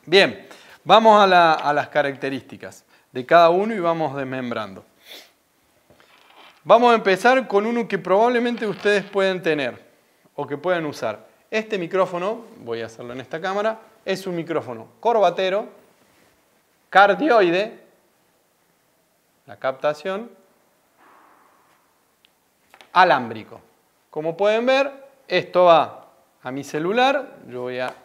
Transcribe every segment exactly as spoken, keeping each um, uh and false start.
Bien, vamos a, la, a las características de cada uno y vamos desmembrando. Vamos a empezar con uno que probablemente ustedes pueden tener o que pueden usar. Este micrófono, voy a hacerlo en esta cámara, es un micrófono corbatero, cardioide, la captación, alámbrico. Como pueden ver, esto va a mi celular. Yo voy a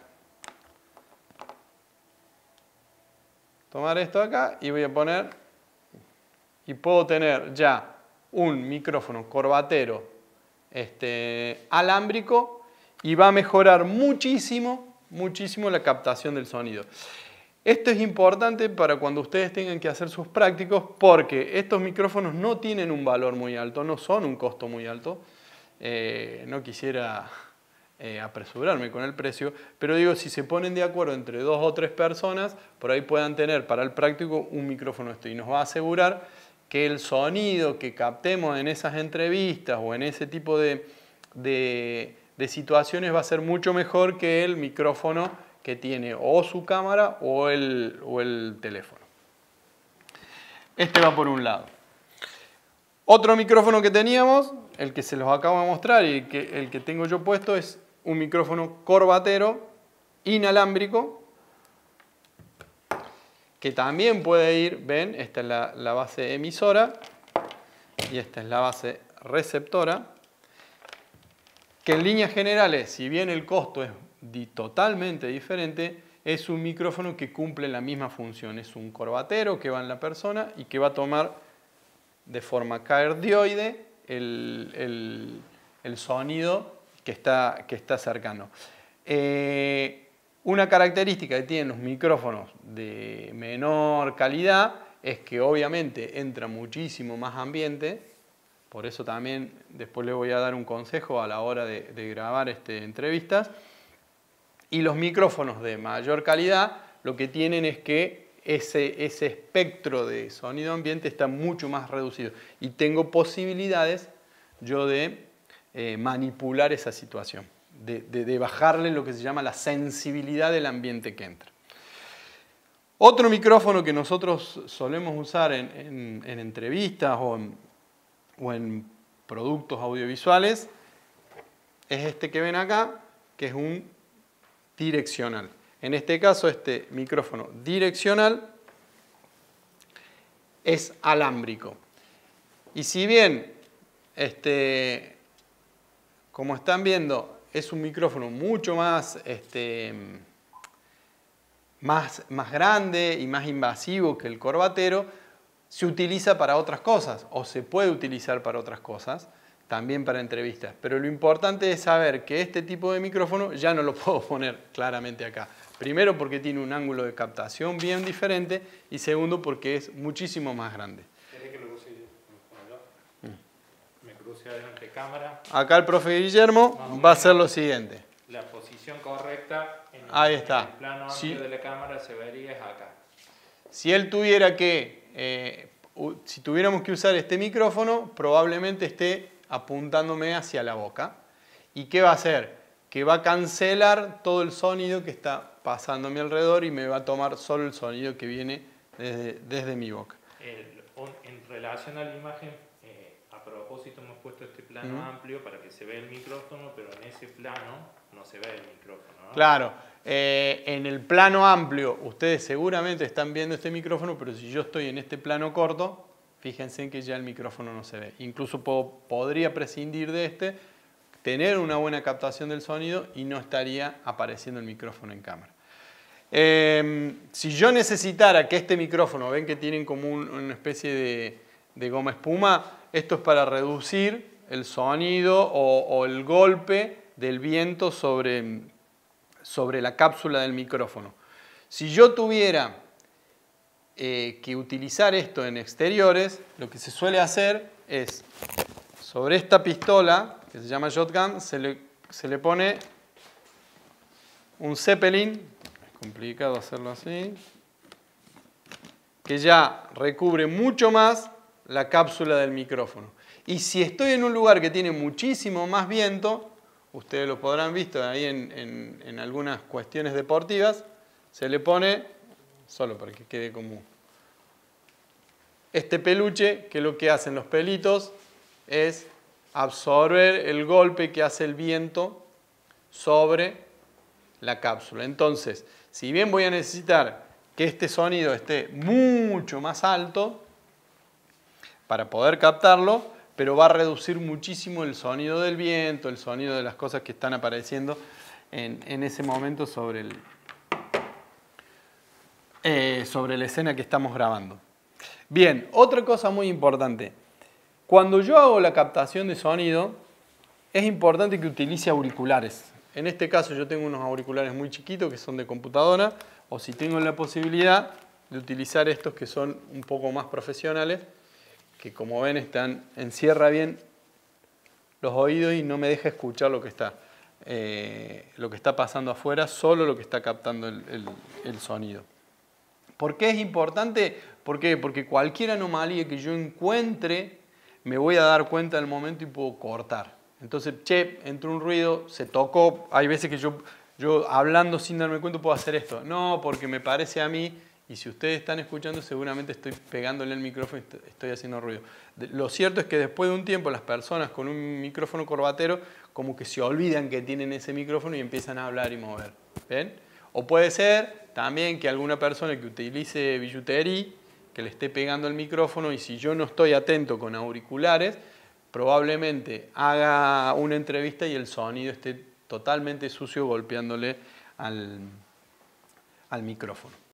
tomar esto de acá y voy a poner, y puedo tener ya un micrófono corbatero este, alámbrico y va a mejorar muchísimo, muchísimo la captación del sonido. Esto es importante para cuando ustedes tengan que hacer sus prácticos porque estos micrófonos no tienen un valor muy alto, no son un costo muy alto. Eh, no quisiera eh, apresurarme con el precio, pero digo, si se ponen de acuerdo entre dos o tres personas, por ahí puedan tener para el práctico un micrófono esto y nos va a asegurar que el sonido que captemos en esas entrevistas o en ese tipo de, de, de situaciones va a ser mucho mejor que el micrófono que tiene o su cámara o el, o el teléfono. Este va por un lado. Otro micrófono que teníamos, el que se los acabo de mostrar y el que, el que tengo yo puesto, es un micrófono corbatero inalámbrico que también puede ir, ven, esta es la, la base emisora y esta es la base receptora, que en líneas generales, si bien el costo es totalmente diferente, es un micrófono que cumple la misma función. Es un corbatero que va en la persona y que va a tomar de forma cardioide el, el, el sonido que está, que está cercano. Eh, una característica que tienen los micrófonos de menor calidad es que obviamente entra muchísimo más ambiente. Por eso también después les voy a dar un consejo a la hora de, de grabar este, entrevistas. Y los micrófonos de mayor calidad lo que tienen es que ese, ese espectro de sonido ambiente está mucho más reducido. Y tengo posibilidades yo de eh, manipular esa situación, de, de, de bajarle lo que se llama la sensibilidad del ambiente que entra. Otro micrófono que nosotros solemos usar en, en, en entrevistas o en, o en productos audiovisuales es este que ven acá, que es un direccional. En este caso, este micrófono direccional es alámbrico. Y si bien, este, como están viendo, es un micrófono mucho más, este, más, más grande y más invasivo que el corbatero, se utiliza para otras cosas o se puede utilizar para otras cosas, también para entrevistas. Pero lo importante es saber que este tipo de micrófono ya no lo puedo poner claramente acá. Primero porque tiene un ángulo de captación bien diferente y segundo porque es muchísimo más grande. ¿Querés que lo cruce yo? Mm. Me cruce adelante cámara. Acá el profe Guillermo va a hacer lo siguiente. La posición correcta en el, Ahí está. en el plano amplio Sí. de la cámara se vería es acá. Si él tuviera que, eh, si tuviéramos que usar este micrófono, probablemente esté apuntándome hacia la boca. ¿Y qué va a hacer? Que va a cancelar todo el sonido que está pasando a mi alrededor y me va a tomar solo el sonido que viene desde, desde mi boca. El, en relación a la imagen, eh, a propósito hemos puesto este plano Mm. amplio para que se vea el micrófono, pero en ese plano no se ve el micrófono, ¿no? Claro, eh, en el plano amplio ustedes seguramente están viendo este micrófono, pero si yo estoy en este plano corto, fíjense que ya el micrófono no se ve. Incluso puedo, podría prescindir de este, tener una buena captación del sonido y no estaría apareciendo el micrófono en cámara. Eh, si yo necesitara que este micrófono, ven que tienen como un, una especie de, de goma espuma, esto es para reducir el sonido o, o el golpe del viento sobre, sobre la cápsula del micrófono. Si yo tuviera eh, que utilizar esto en exteriores, lo que se suele hacer es, sobre esta pistola, que se llama shotgun, se le, se le pone un Zeppelin, es complicado hacerlo así, que ya recubre mucho más la cápsula del micrófono. Y si estoy en un lugar que tiene muchísimo más viento, ustedes lo podrán visto ahí en, en, en algunas cuestiones deportivas, se le pone, solo para que quede como este peluche, que lo que hacen los pelitos es absorber el golpe que hace el viento sobre la cápsula. Entonces, si bien voy a necesitar que este sonido esté mucho más alto para poder captarlo, pero va a reducir muchísimo el sonido del viento, el sonido de las cosas que están apareciendo en, en ese momento sobre, el, eh, sobre la escena que estamos grabando. Bien, otra cosa muy importante. Cuando yo hago la captación de sonido, es importante que utilice auriculares. En este caso yo tengo unos auriculares muy chiquitos que son de computadora, o si tengo la posibilidad de utilizar estos que son un poco más profesionales, que como ven están, encierra bien los oídos y no me deja escuchar lo que está, eh, lo que está pasando afuera, solo lo que está captando el, el, el sonido. ¿Por qué es importante? ¿Por qué? Porque cualquier anomalía que yo encuentre me voy a dar cuenta del momento y puedo cortar. Entonces, che, entró un ruido, se tocó, hay veces que yo, yo hablando sin darme cuenta puedo hacer esto. No, porque me parece a mí, y si ustedes están escuchando seguramente estoy pegándole el micrófono y estoy haciendo ruido. Lo cierto es que después de un tiempo las personas con un micrófono corbatero como que se olvidan que tienen ese micrófono y empiezan a hablar y mover. ¿Ven? O puede ser también que alguna persona que utilice billutería, que le esté pegando el micrófono y si yo no estoy atento con auriculares, probablemente haga una entrevista y el sonido esté totalmente sucio golpeándole al, al micrófono.